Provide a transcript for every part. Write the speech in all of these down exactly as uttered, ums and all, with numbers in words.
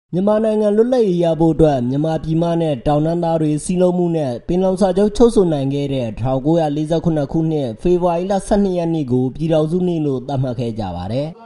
မြန်မာနိုင်ငံလွတ်လပ်ရေးရဖို့အတွက်မြန်မာပြည်မနဲ့တောင်တန်းသားတွေစီးလုံးမှုနဲ့ပင်လုံစာချုပ်ချုပ်ဆိုနိုင်ခဲ့တဲ့၁၉၄၇ခုနှစ်ဖေဖော်ဝါရီလ၁၂ရက်နေ့ကိုပြည်ထောင်စုနေ့လို့သတ်မှတ်ခဲ့ကြပါတယ်။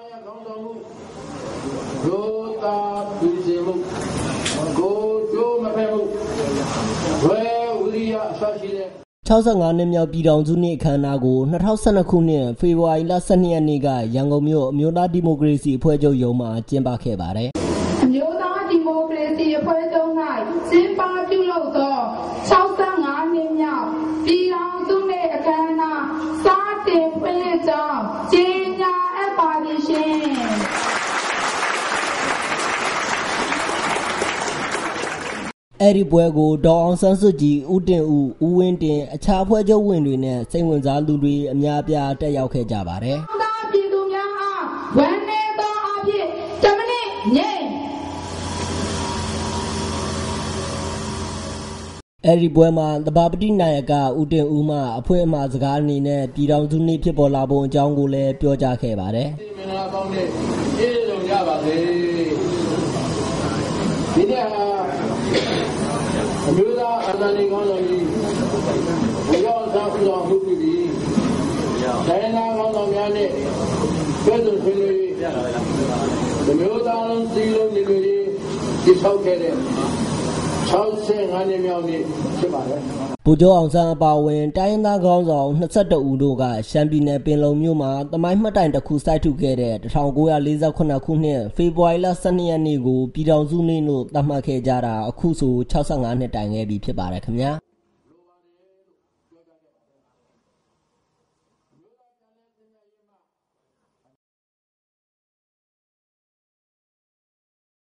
ကိုတာပြည်စီမှုကိုကျိုးမဖက်မှုဝဲဝိရိယအစရှိတဲ့၆၅နှစ်မြောက်ပြည်ထောင်စုနေ့အခမ်းအနားကို၂၀၁၂ခုနှစ်ဖေဖော်ဝါရီလ၁၂ရက်နေ့ကရန်ကုန်မြို့အမျိုးသားဒီမိုကရေစီအဖွဲ့ချုပ်ရုံးမှာကျင်းပခဲ့ပါတယ်။အမျိုးသားဒီမိုကရေစီအဖွဲ့ချုပ်၌ကျင်းပပြုလုပ်သော၆၅နှစ်မြောက်ပြည်ထောင်စုနေ့အခမ်းအနားစတင်ဖွင့်လှစ်ကြောင်းကြေညာအပ်ပါသည်ရှင်။အဲ့ဒီပွဲကိုဒေါ်အောင်ဆန်းစုကြည်၊ဦးတင်ဦး၊ဦးဝင်းတင်အခြားအဖွဲ့ချုပ်ဝင်တွေနဲ့စိတ်ဝင်စားသူတွေအများအပြားတက်ရောက်ခဲ့ကြပါတယ်။ပြည်သူများအားဝန်နေသောအဖြစ်တမနစ်ညိအဲ့ဒီပွဲမှာသဘာပတိနာယကဦးတင်ဦးမှအဖွဲ့အမှာစကားအနေနဲ့ပြည်ထောင်စုနေ့ဖြစ်ပေါ်လာပုံအကြောင်းကိုလည်းပြောကြားခဲ့ပါတယ်။မင်္ဂလာပေါင်းနဲ့ကျေးဇူးကြပါစေ။ဒီနေ့ဟာအမျိုးသားအာဏာရှင်ကောင်းဆောင်ကြီးဘုရားဆောင်တော်မှုပြီးတိုင်းနာကောင်းဆောင်များနဲ့ကျွမ်းကျင်ဆွေးနွေးဒီမျိုးသားလုံးစည်းလုံးညီညွတ်ရေးတည်ဆောက်ခဲ့တဲ့၆၅နှစ်မြောက်နေ့ဖြစ်ပါတယ်။ဗိုလ်ချုပ်အောင်ဆန်းအပါအဝင်တိုင်းရင်းသားခေါင်းဆောင်၂၁ဦးတို့ကရှမ်းပြည်နယ်ပင်လုံမြို့မှာသမိုင်းမှတ်တိုင်တစ်ခုစိုက်ထူခဲ့တဲ့၁၉၄၇ခုနှစ်ဖေဖော်ဝါရီလ၁၂ရက်နေ့ကိုပြည်ထောင်စုနေ့လို့သတ်မှတ်ခဲ့ကြတာအခုဆို၆၅နှစ်တိုင်ခဲ့ပြီဖြစ်ပါတယ်ခင်ဗျာ။